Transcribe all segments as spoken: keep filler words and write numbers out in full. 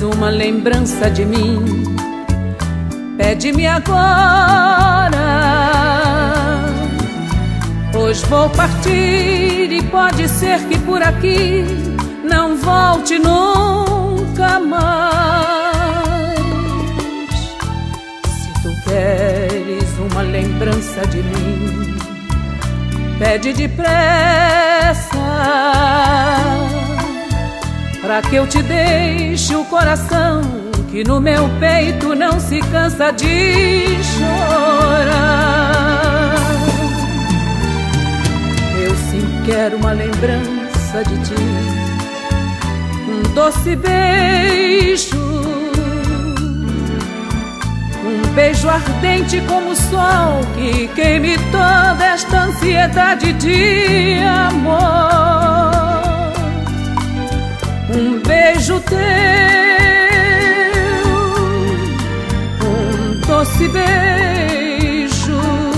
queres uma lembrança de mim, pede-me agora, pois vou partir e pode ser que por aqui não volte nunca mais. Se tu queres uma lembrança de mim, pede depressa, pra que eu te deixe o coração que no meu peito não se cansa de chorar. Eu sim quero uma lembrança de ti, um doce beijo, um beijo ardente como o sol que queime toda esta ansiedade de amor. Um beijo teu, um doce beijo,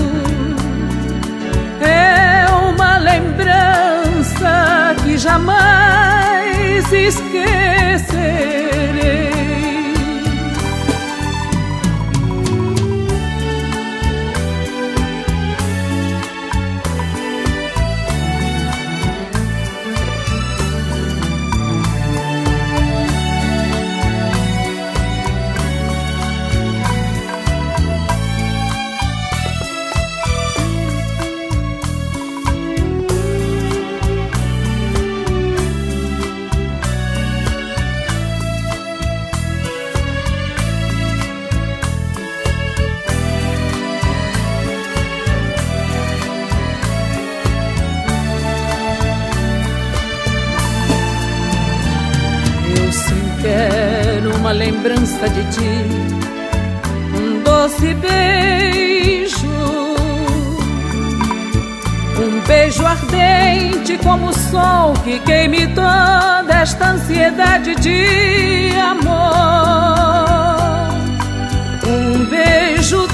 é uma lembrança que jamais esquecerei. Uma lembrança de ti, um doce beijo, um beijo ardente como o sol que queime toda esta ansiedade de amor. Um beijo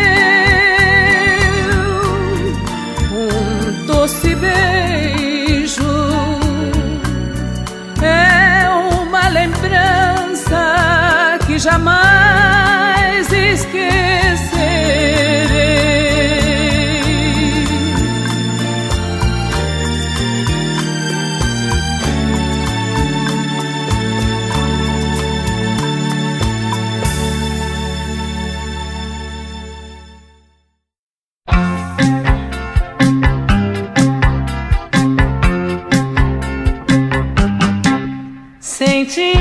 teu, um doce beijo, é uma lembrança que jamais esquecerei. Senti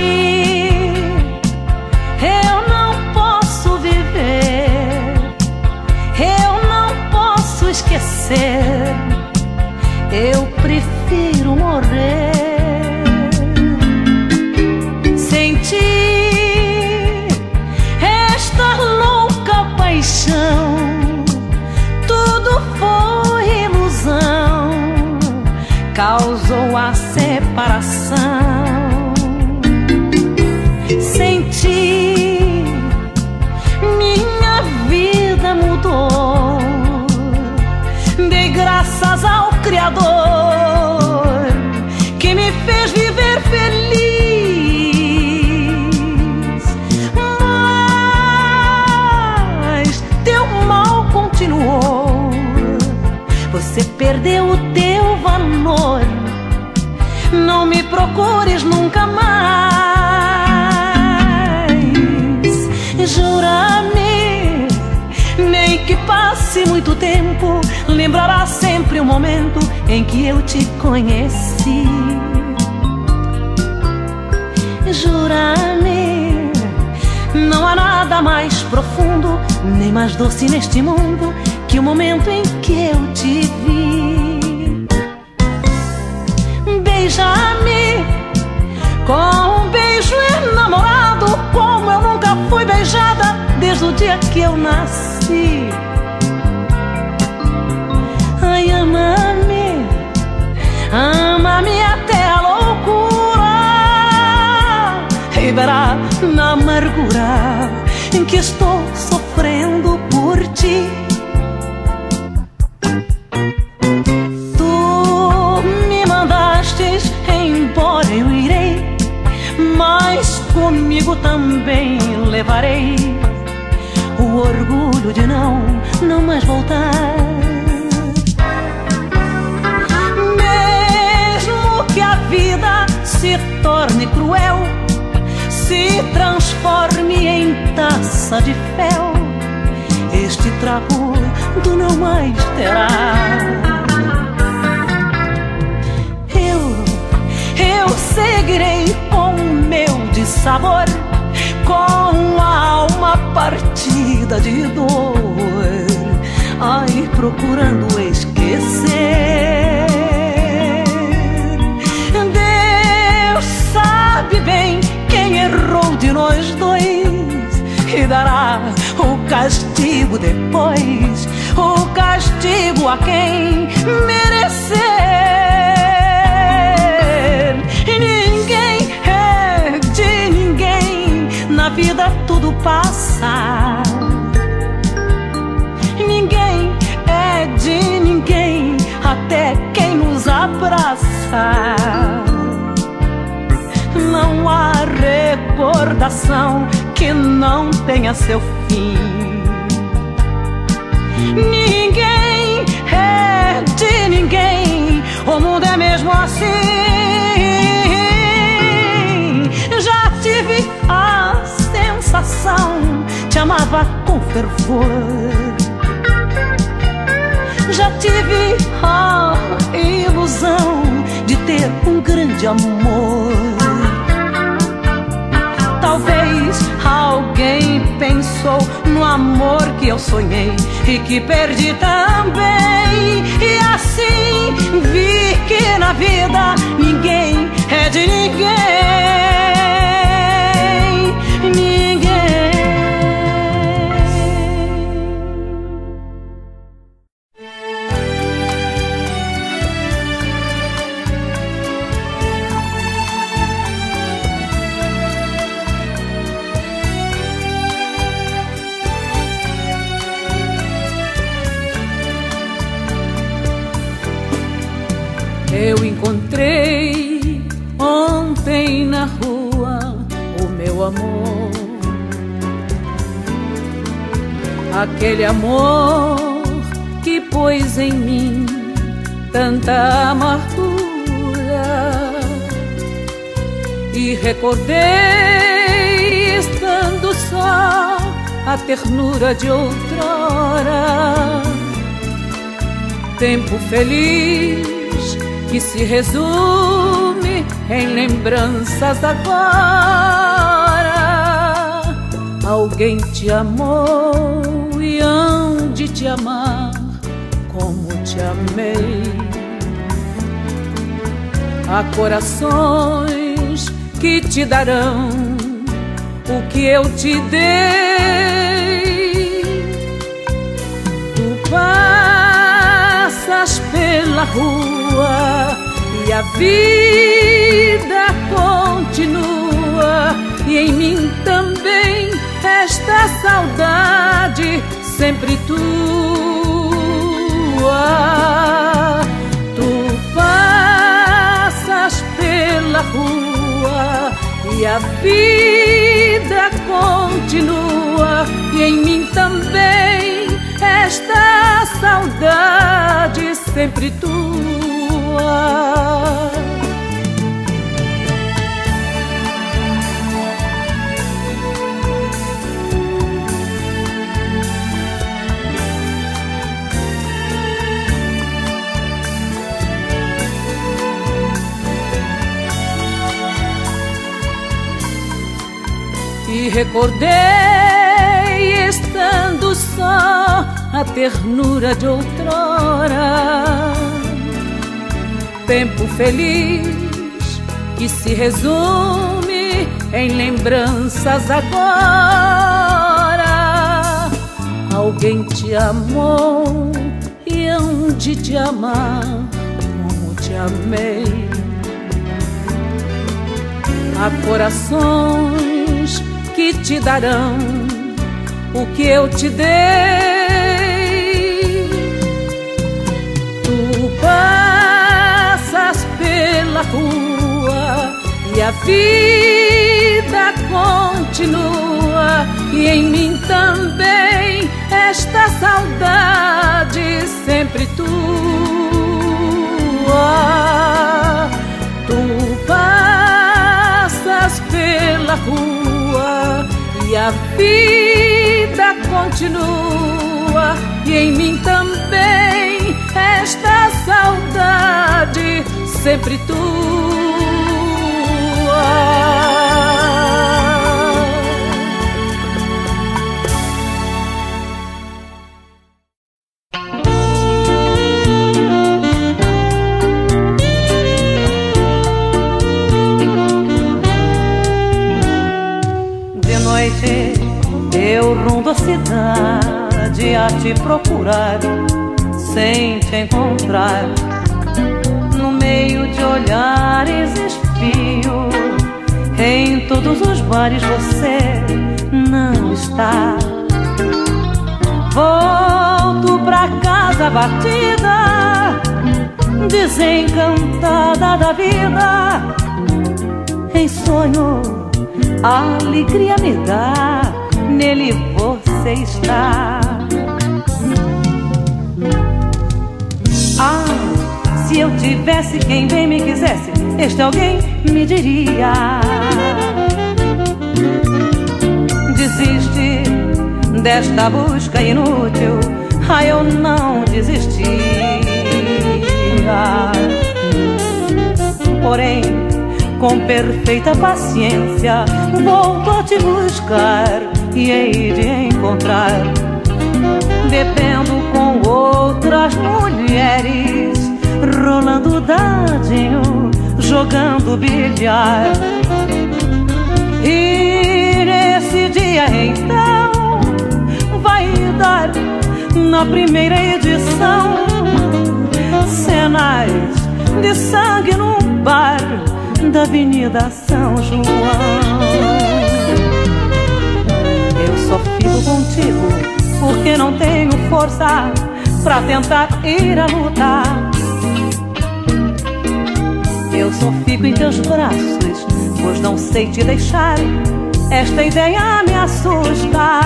eu não posso viver, eu não posso esquecer, eu prefiro morrer. Senti esta louca paixão, tudo foi ilusão, causou a separação. Senti, minha vida mudou, dei graças ao Criador que me fez viver feliz. Mas teu mal continuou, você perdeu o teu valor, não me procures nunca mais. Jura-me, nem que passe muito tempo, lembrará sempre o momento em que eu te conheci. Jura-me, não há nada mais profundo, nem mais doce neste mundo que o momento em que eu te vi. Beija-me com um beijo enamorado, como eu nunca fui beijada desde o dia que eu nasci. Ai, ama-me, ama-me até a loucura, e verá na amargura em que estou sofrendo por ti. Tu me mandastes embora, eu irei, mas comigo também levarei o orgulho de não, não mais voltar. Mesmo que a vida se torne cruel, se transforme em taça de fel, este trapo do não mais terá. Eu, eu seguirei com o meu dissabor, com a alma partida de dor, ai, procurando esquecer. Deus sabe bem quem errou de nós dois e dará o castigo depois, o castigo a quem merecer. Ninguém é de ninguém, na vida tudo passa. Ninguém é de ninguém, até quem nos abraça. Não há recordação que não tenha seu fim. Ninguém é de ninguém, o mundo é mesmo assim. Já tive a sensação, te amava com fervor. Já tive a ilusão de ter um grande amor. Talvez alguém pensou no amor que eu sonhei e que perdi também. E assim vi que na vida ninguém é de ninguém. Ninguém. Eu encontrei ontem na rua o meu amor, aquele amor que pôs em mim tanta amargura, e recordei, estando só, a ternura de outrora. Tempo feliz que se resume em lembranças agora. Alguém te amou e hão de te amar como te amei. Há corações que te darão o que eu te dei. Tu passas pela rua e a vida continua, e em mim também esta saudade sempre tua. Tu passas pela rua e a vida continua, e em mim também esta saudade sempre tua. E recordei, estando só, a ternura de outrora. Tempo feliz que se resume em lembranças agora. Alguém te amou e hão de te amar como te amei. Há corações que te darão o que eu te dei. Tu passas pela rua e a vida continua e em mim também esta saudade sempre tua. Tu passas pela rua e a vida continua e em mim também esta saudade sempre tua. De noite eu rondo a cidade a te procurar, sem te encontrar. No meio de olhares espio, em todos os bares você não está. Volto pra casa batida, desencantada da vida. Em sonho a alegria me dá, nele você está. Ah, se eu tivesse quem bem me quisesse, este alguém me diria: desiste desta busca inútil. Ah, eu não desistia. Porém, com perfeita paciência, volto a te buscar e hei de encontrar, bebendo com outras mulheres, rolando dadinho, jogando bilhar. E nesse dia então vai dar, na primeira edição, cenas de sangue num bar da Avenida São João. Eu só fico contigo porque não tenho força pra tentar ir à luta. Eu só fico em teus braços, pois não sei te deixar. Esta ideia me assusta.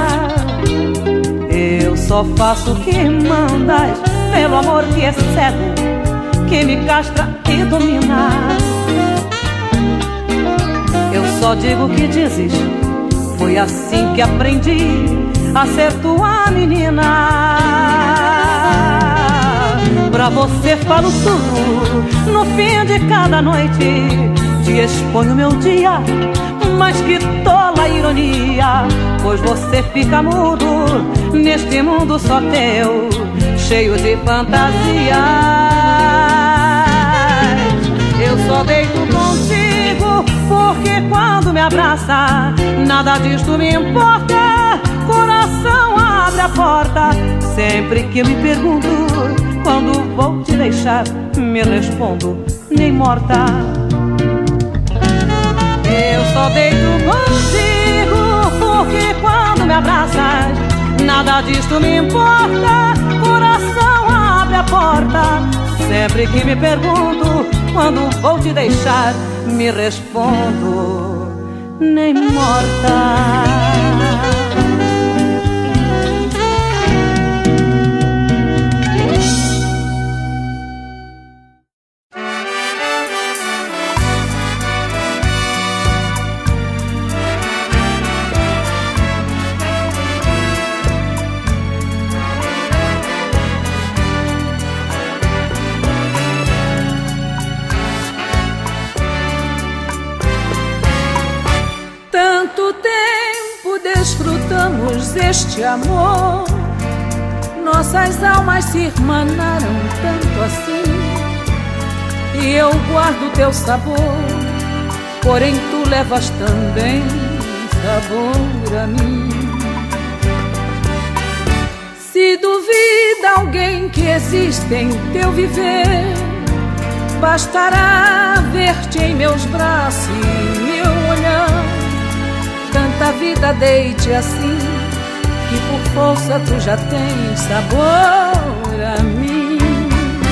Eu só faço o que mandas, pelo amor que é cego, que me castra e domina. Eu só digo o que dizes, foi assim que aprendi a ser tua menina. Pra você falo tudo, no fim de cada noite te exponho meu dia, mas que tola ironia, pois você fica mudo neste mundo só teu, cheio de fantasias. Eu só deito contigo porque quando me abraça, nada disto me importa. Coração abre a porta, sempre que me pergunto quando vou te deixar, me respondo, nem morta. Eu só deito contigo porque quando me abraças, nada disto me importa. Coração abre a porta, sempre que me pergunto quando vou te deixar, me respondo, nem morta. Desfrutamos este amor, nossas almas se irmanaram tanto assim, e eu guardo teu sabor, porém tu levas também sabor a mim. Se duvida alguém que existe em teu viver, bastará ver-te em meus braços e meu olhar. Tanta vida deite assim, que por força tu já tens sabor a mim.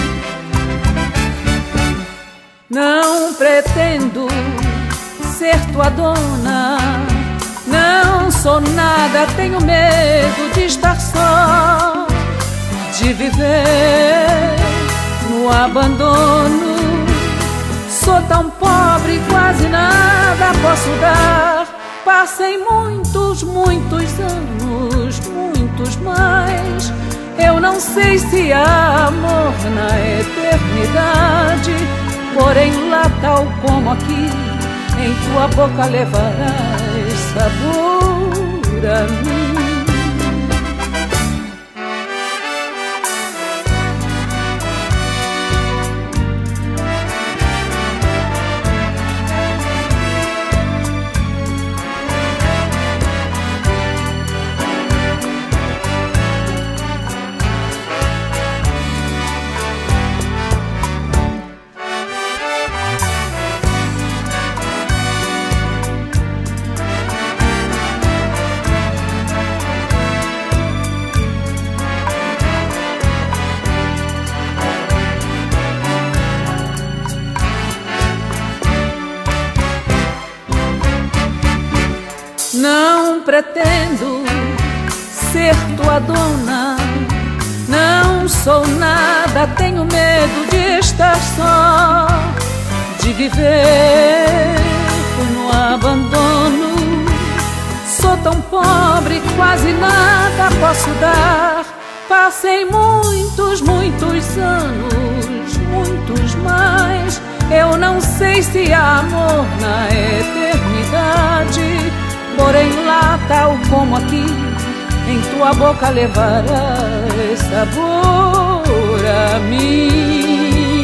Não pretendo ser tua dona. Não sou nada, tenho medo de estar só, de viver no abandono. Sou tão pobre, quase nada posso dar. Passei muitos, muitos anos, muitos mais. Eu não sei se há amor na eternidade, porém lá tal como aqui, em tua boca levarás sabor a mim. Não pretendo ser tua dona, não sou nada, tenho medo de estar só, de viver no abandono. Sou tão pobre, quase nada posso dar. Passei muitos, muitos anos, muitos mais. Eu não sei se há amor na eternidade, porém lá tal como aqui, em tua boca levarás sabor a mim.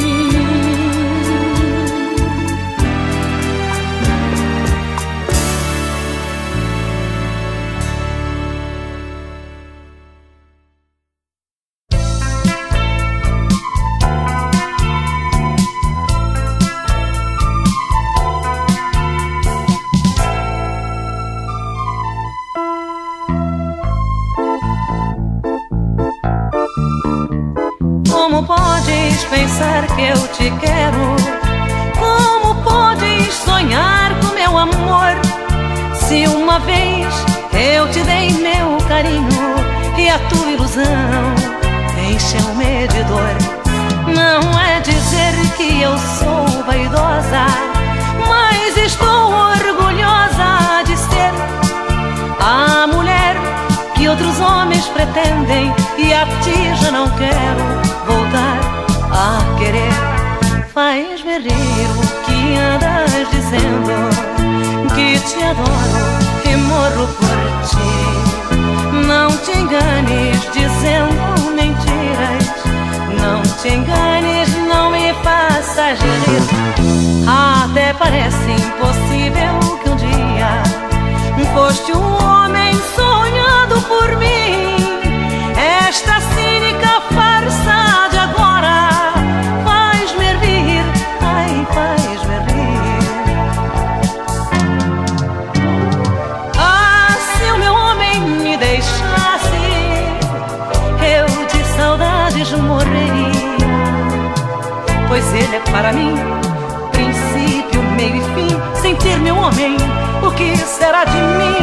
Como podes pensar que eu te quero? Como podes sonhar com meu amor? Se uma vez eu te dei meu carinho e a tua ilusão encheu-me de dor. Não é dizer que eu sou vaidosa, mas estou orgulhosa de ser a mulher que outros homens pretendem, e a ti já não quero voltar a querer. Faz-me rir o que andas dizendo, que te adoro e morro por ti. Não te enganes dizendo mentiras, não te enganes, não me faças rir. Até parece impossível que um dia foste um homem sonhado por mim. Esta cínica farsa de agora faz-me rir, ai, faz-me rir. Ah, se o meu homem me deixasse, eu de saudades morreria, pois ele é para mim princípio, meio e fim. Sem ter meu homem, o que será de mim?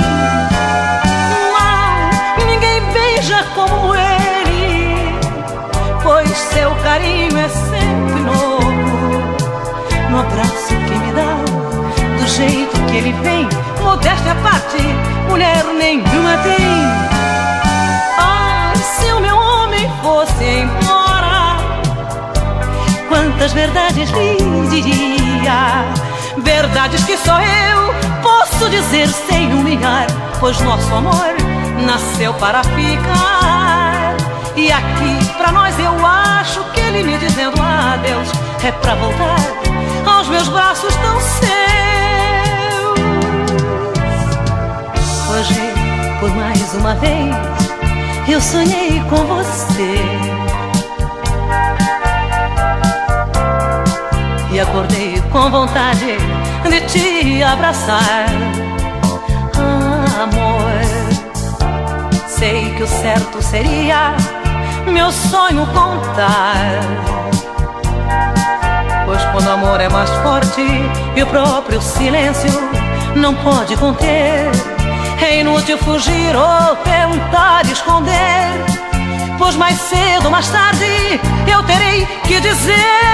Não, ninguém beija como ele, pois seu carinho é sempre novo. No abraço que me dá, do jeito que ele vem, modéstia à parte, mulher nenhuma tem. Ah, se o meu homem fosse embora, quantas verdades lhe diria, verdades que só eu posso dizer sem humilhar, pois nosso amor nasceu para ficar. E aqui pra nós eu acho que ele me dizendo adeus é pra voltar aos meus braços tão seus. Hoje, por mais uma vez, eu sonhei com você e acordei com vontade de te abraçar. Ah, amor, sei que o certo seria meu sonho contar, pois quando o amor é mais forte e o próprio silêncio não pode conter. É inútil fugir ou tentar esconder, pois mais cedo ou mais tarde eu terei que dizer: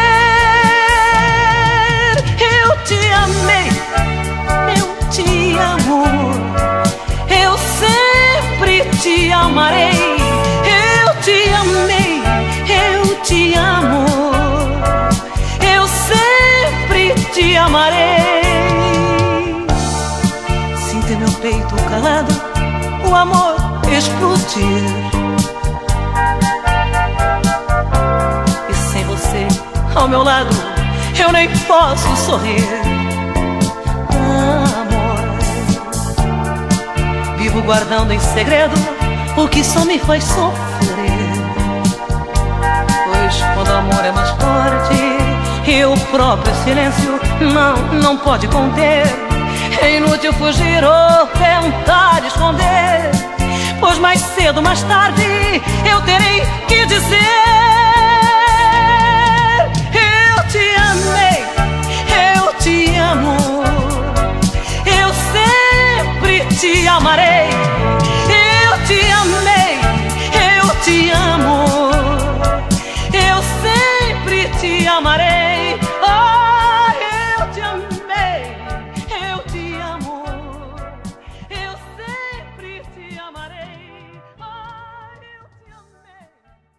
eu te amei, eu te amo, eu sempre te amarei. Eu te amei, eu te amo, eu sempre te amarei. Sinto em meu peito calado o amor explodir, e sem você ao meu lado eu nem posso sorrir. Amor, vivo guardando em segredo o que só me faz sofrer, pois quando o amor é mais forte e o próprio silêncio não, não pode conter, é inútil fugir ou tentar esconder, pois mais cedo ou mais tarde eu terei que dizer: eu te amei, eu te amo, eu sempre te amarei. Eu te amei, eu te amo, eu sempre te amarei. Oh, eu te amei, eu te amo, eu sempre te amarei. Oh, eu te amei,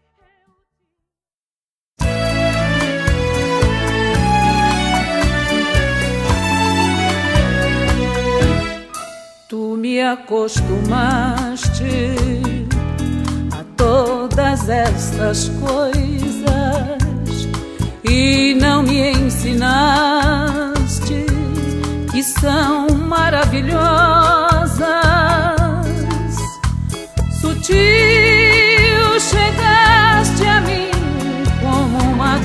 eu te... Tu me acostumaste a todas estas coisas e não me ensinaste que são maravilhosas. Sutil chegaste a mim como uma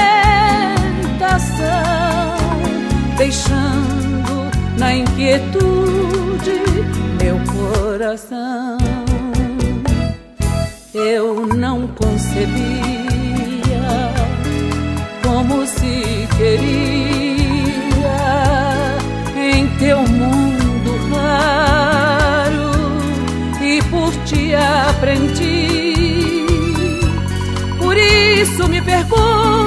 tentação, deixando na inquietude meu coração. Eu não concebia como se queria em teu mundo raro, e por ti aprendi. Por isso me pergunto,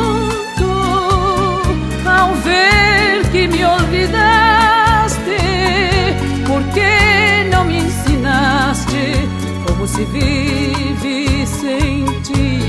ao ver que me olvidaste, por que não me ensinaste como se vive sem ti?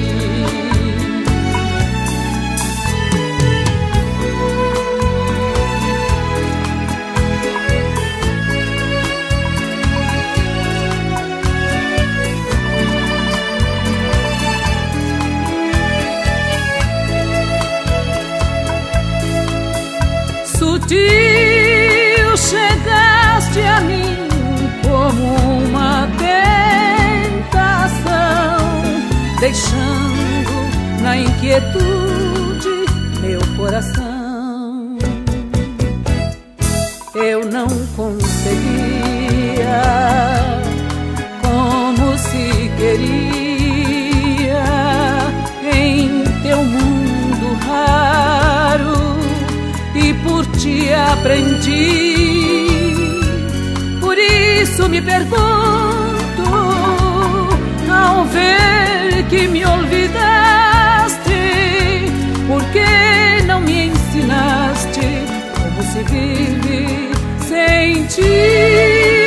Sutil chegaste a mim como uma tentação, deixando na inquietude meu coração. Eu não conseguia como se queria em teu mundo raro, e por ti aprendi. Por isso me pergunto, ao ver que me olvidaste, por que não me ensinaste como se vive sem ti?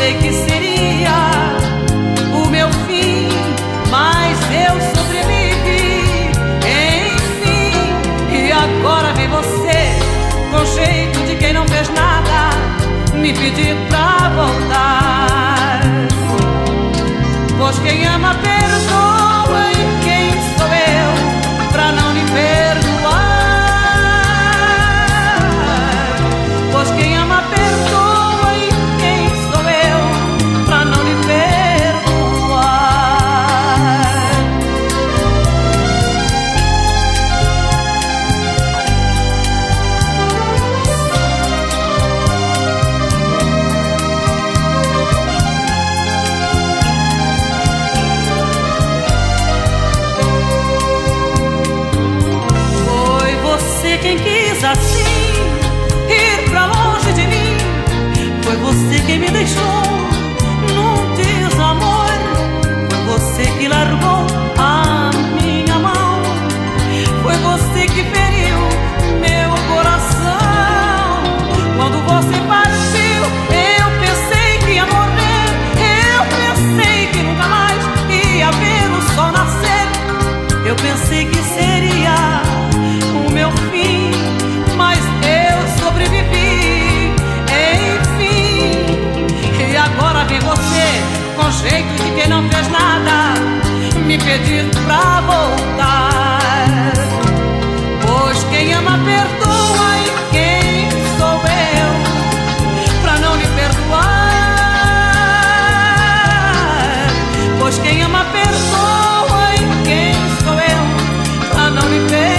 pensei que seria o meu fim, mas eu sobrevivi, enfim. E agora vem você, com jeito de quem não fez nada, me pedir pra voltar. Pois quem ama perdoa, e quem sou eu pra não lhe perdoar? Pois quem ama perdoa, e quem sou eu pra não lhe perdoar? Foi você quem quis assim ir pra longe de mim. Foi você quem me deixou num desamor. Foi você que largou a minha mão. Foi você que feriu meu coração. Quando você partiu, eu pensei que ia morrer. Eu pensei que nunca mais ia ver o sol nascer. Eu pensei que seria o meu fim, mas eu sobrevivi, enfim. E agora vem você, com jeito de quem não fez nada, me pedir pra voltar. Pois quem ama perdoa, e quem sou eu pra não lhe perdoar? Pois quem ama perdoa, e quem sou eu pra não lhe perdoar?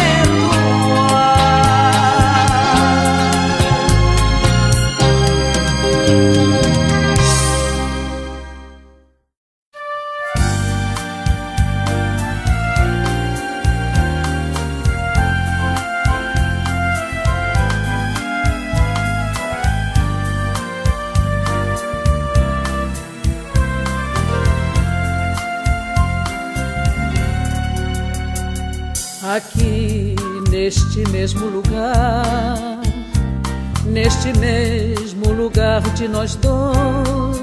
Aqui neste mesmo lugar, neste mesmo lugar de nós dois,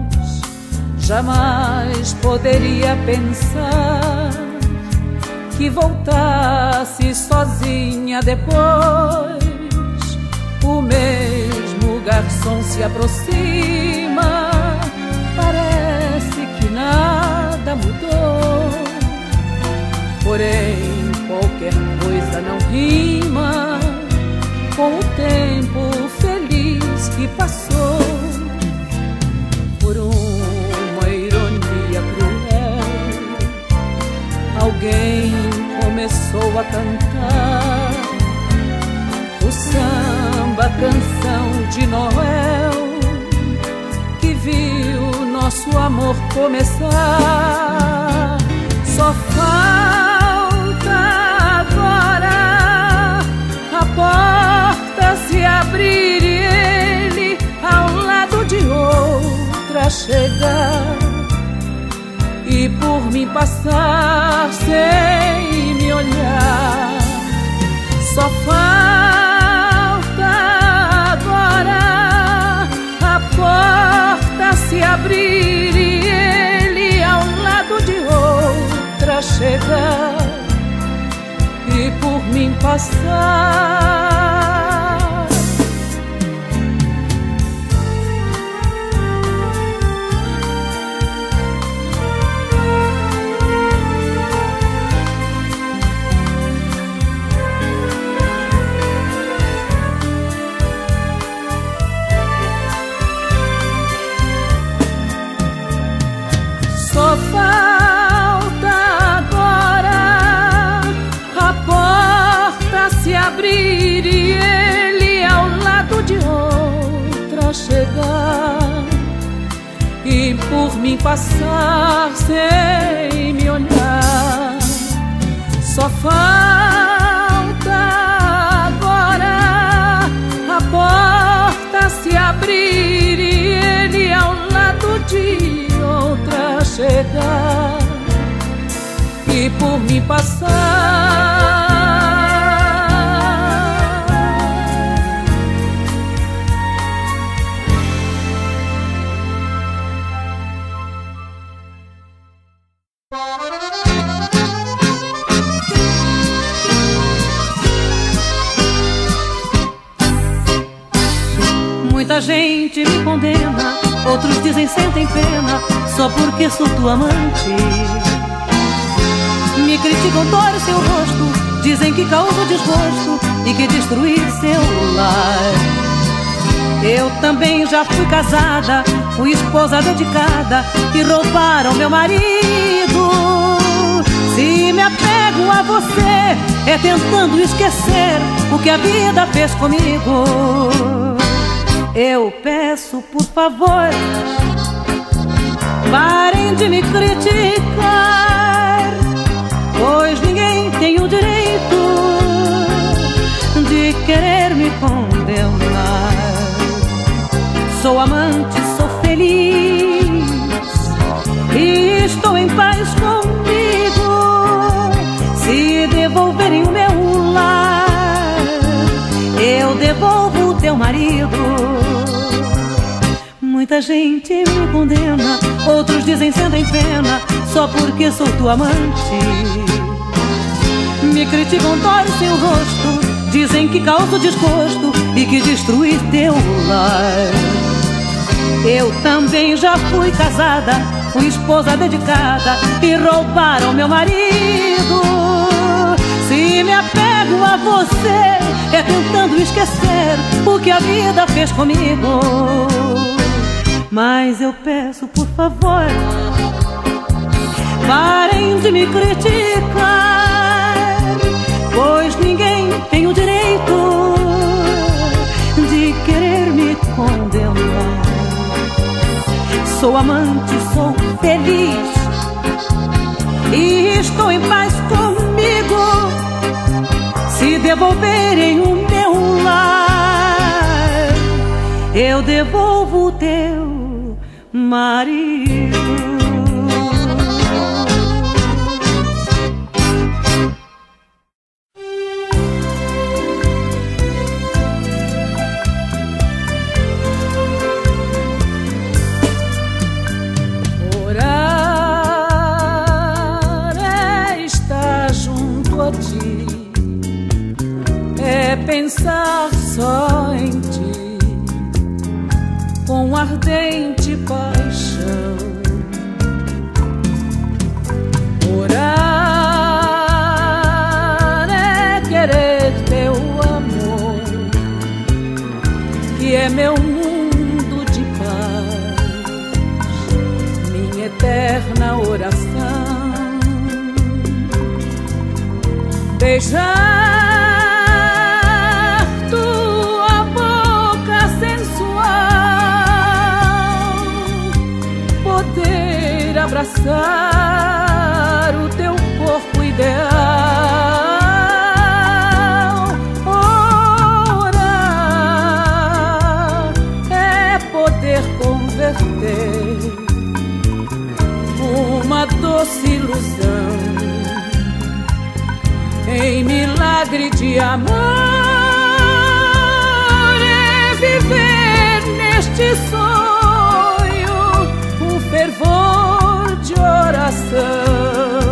jamais poderia pensar que voltasse sozinha depois. O mesmo garçom se aproxima, parece que nada mudou, porém qualquer coisa não rima com o tempo feliz que passou. Por uma ironia cruel, alguém começou a cantar o samba canção de Noel, que viu nosso amor começar. Só falta agora a porta se abrir e ele ao lado de outra chegar, e por mim passar sem me olhar. Só falta agora a porta se abrir e ele ao lado de outra chegar, e por mim passar. Só falta agora a porta se abrir e ele ao lado de outra chegar, e por mim passar sem me olhar. Só falta agora a porta se abrir e ele ao lado de outra chegar, e por mim passar. Muita gente me condena, outros dizem sentem pena, só porque sou tua amante. Me criticam, torcem o rosto, dizem que causo desgosto e que destruí seu lar. Eu também já fui casada, fui esposa dedicada e roubaram meu marido. Se me apego a você, é tentando esquecer o que a vida fez comigo. Eu peço, por favor, parem de me criticar, pois ninguém tem o direito de querer me condenar. Sou amante, sou feliz e estou em paz comigo. Se devolverem o meu lar, eu devolvo o teu marido. Muita gente me condena, outros dizem sentem pena, só porque sou tua amante. Me criticam, torcem o rosto, dizem que causo desgosto e que destruí teu lar. Eu também já fui casada, fui esposa dedicada e roubaram meu marido. Se me apego a você, é tentando esquecer o que a vida fez comigo. Mas eu peço, por favor, parem de me criticar, pois ninguém tem o direito de querer me condenar. Sou amante, sou feliz e estou em paz comigo. Se devolverem o meu lar, eu devolvo o teu marido. Pensar só em ti com ardente paixão. Orar é querer teu amor, que é meu mundo de paz, minha eterna oração. Beijar abraçar o teu corpo ideal. Orar é poder converter uma doce ilusão em milagre de amor. É viver neste sonho o fervor de oração.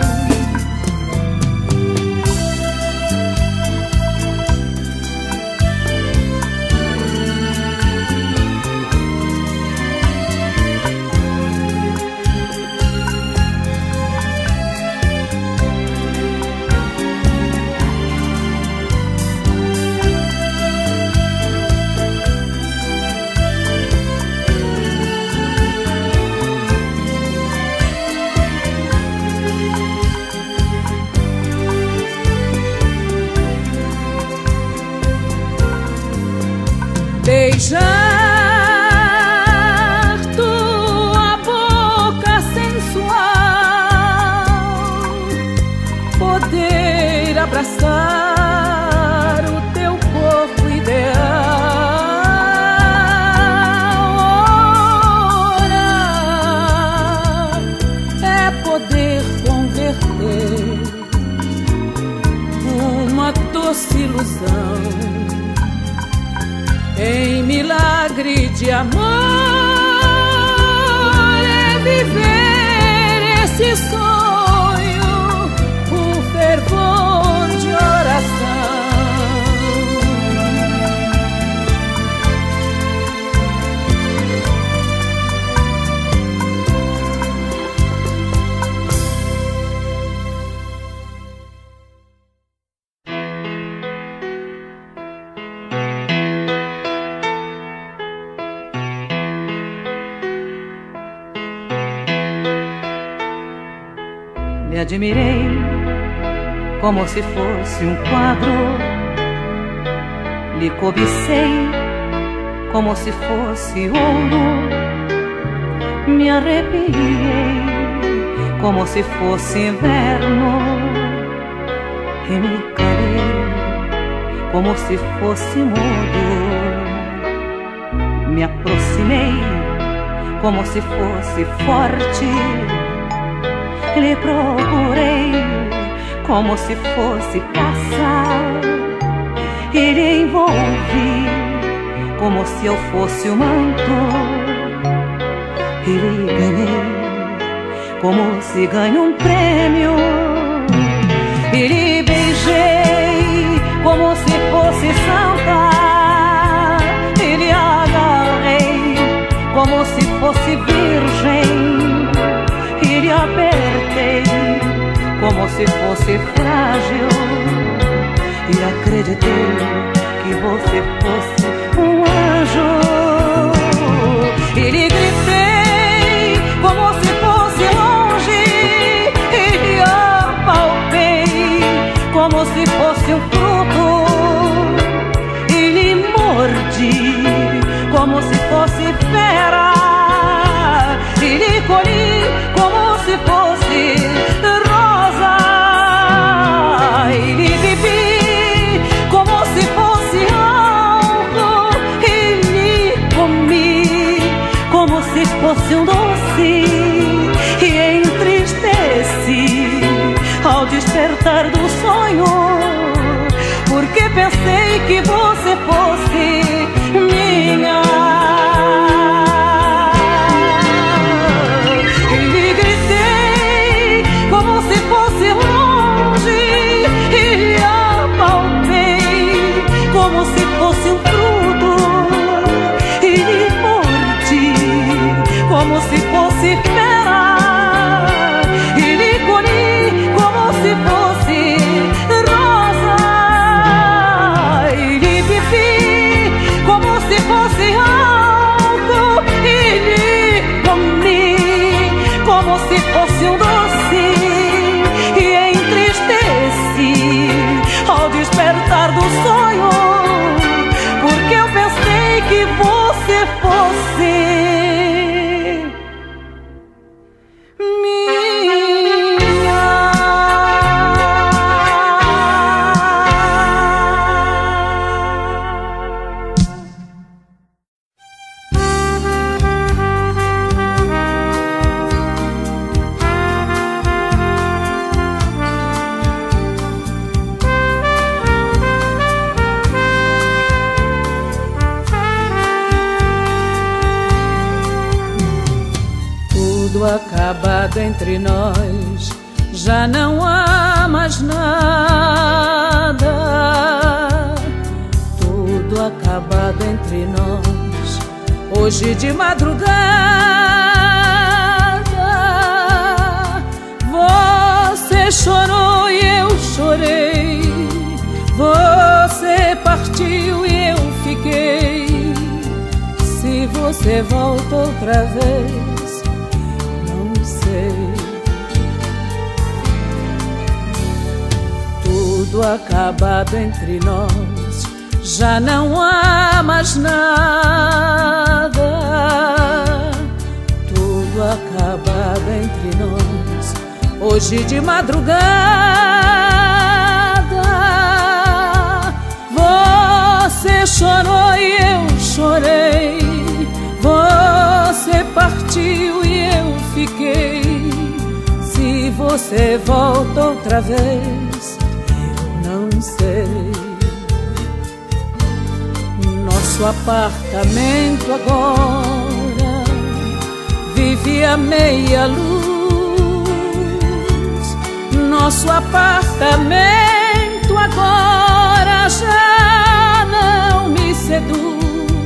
Beijar tua boca sensual, poder abraçar o teu corpo ideal. Orar é poder converter uma doce ilusão em milagre de amor. É viver esse sonho, o fervor de oração. lhe admirei como se fosse um quadro, lhe cobicei como se fosse ouro, me arrepiei como se fosse inverno e me calei como se fosse mudo. Me aproximei como se fosse forte, lhe procurei como se fosse caça e lhe envolvi como se eu fosse o manto e lhe ganhei como se ganha um prêmio e lhe beijei como se fosse santa e lhe agarrei como se fosse virgem e lhe apertei como se fosse frágil e acreditei que você fosse um anjo e lhe gritei como se fosse longe e lhe apalpei como se fosse um fruto e lhe mordi como se fosse fera e lhe colhi como se fosse rosa e lhe bebi como se fosse álcool e lhe comi como se fosse um doce e entristeci ao despertar do sonho porque pensei que você fosse minha. E lhe gritei como se fosse longe e lhe apalpei como se fosse um fruto e lhe mordi como se fosse fera e lhe colhi como se fosse rosa e lhe bebi como se fosse álcool e lhe comi como se fosse um doce e entristeci ao despertar do sonho porque eu pensei que você fosse acabado entre nós, já não há mais nada. Tudo acabado entre nós, hoje de madrugada. Você chorou e eu chorei, você partiu e eu fiquei. Se você volta outra vez, tudo acabado entre nós, já não há mais nada. Tudo acabado entre nós, hoje de madrugada. Você chorou e eu chorei, você partiu e eu fiquei. Se você volta outra vez, eu não sei. Nosso apartamento agora vive a meia luz. Nosso apartamento agora já não me seduz.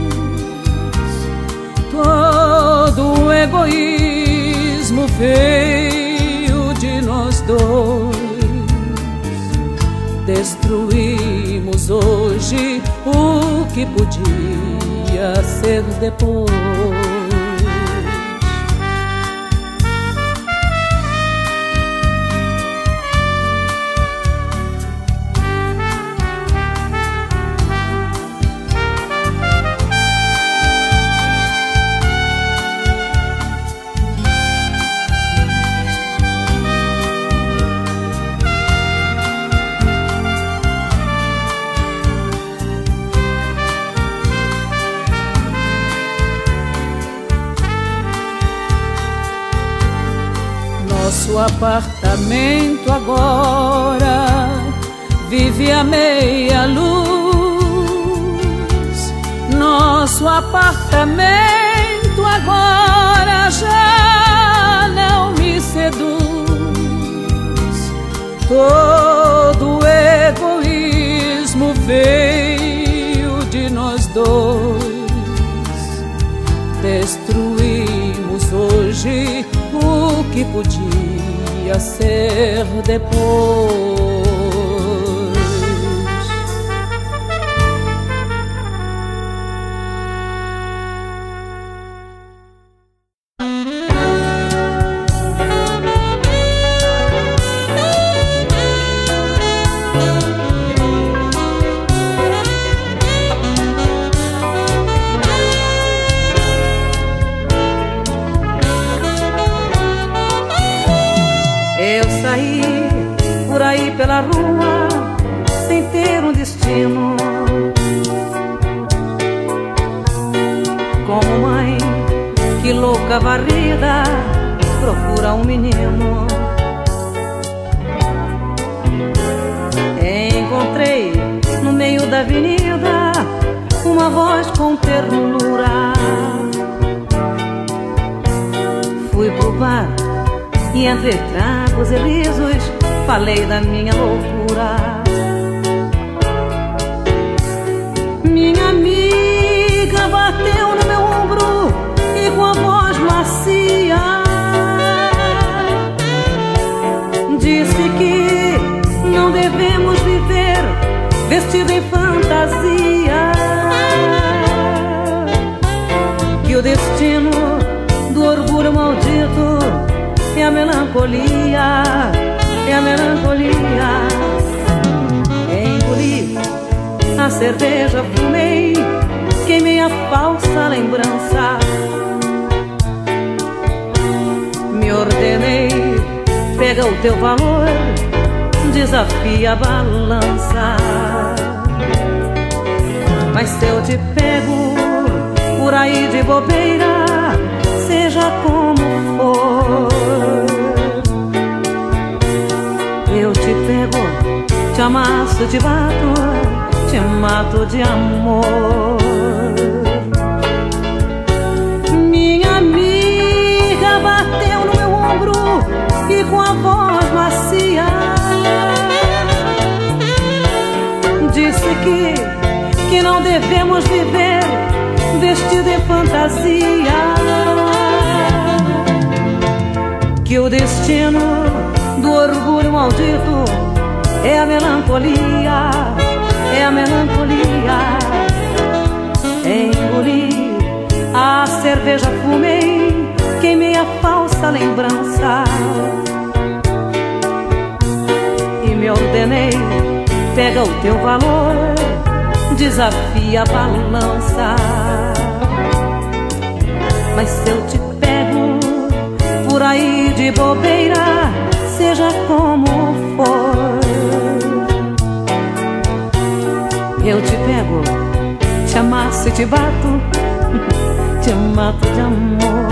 Todo o egoísmo veio de nós dois. Destruímos hoje o que podia ser depois. Nosso apartamento agora vive a meia luz. Nosso apartamento agora já não me seduz. Todo o egoísmo veio de nós dois. Destruímos hoje o que podia ser depois. Pela rua, sem ter um destino, como mãe que louca varrida procura um menino. Encontrei no meio da avenida uma voz com ternura. Fui pro bar e entre tragos e risos falei da minha loucura. Minha amiga bateu no meu ombro e com a voz macia disse que não devemos viver vestido em fantasia, que o destino do orgulho maldito é a melancolia. É a melancolia. Engoli a cerveja, fumei, queimei a falsa lembrança. Me ordenei, pega o teu valor, desafia a balança. Mas se eu te pego por aí de bobeira, seja como for, eu te pego, te amasso, te bato, te mato de amor. Minha amiga bateu no meu ombro e com a voz macia disse que, que não devemos viver vestido em fantasia, que o destino do orgulho maldito é a melancolia, é a melancolia. Engoli a cerveja, fumei, queimei a falsa lembrança e me ordenei, pega o teu valor, desafia a balança. Mas se eu te pego por aí de bobeira, seja como for, eu te pego, te amasso e te bato, te mato de amor.